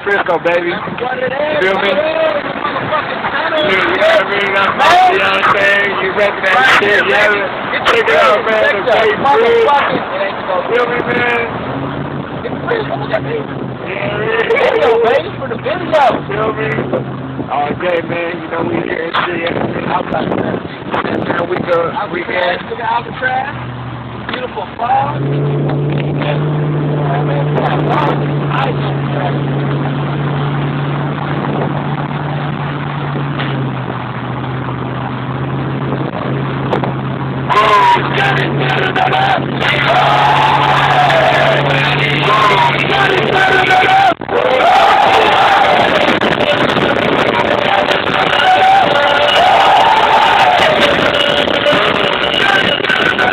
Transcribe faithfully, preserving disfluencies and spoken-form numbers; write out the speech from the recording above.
Frisco, baby. Feel me? You know what I mean? I'm you know what I'm saying? You repping that shit, yeah. Check it out, man. The Bay Bridge. Feel me, man? Video, baby, for the video. Feel me? All day, man. You know we here and shit. Yeah, Outside, man. man, we go. We can. Look at Alcatraz. Beautiful fall. Oh,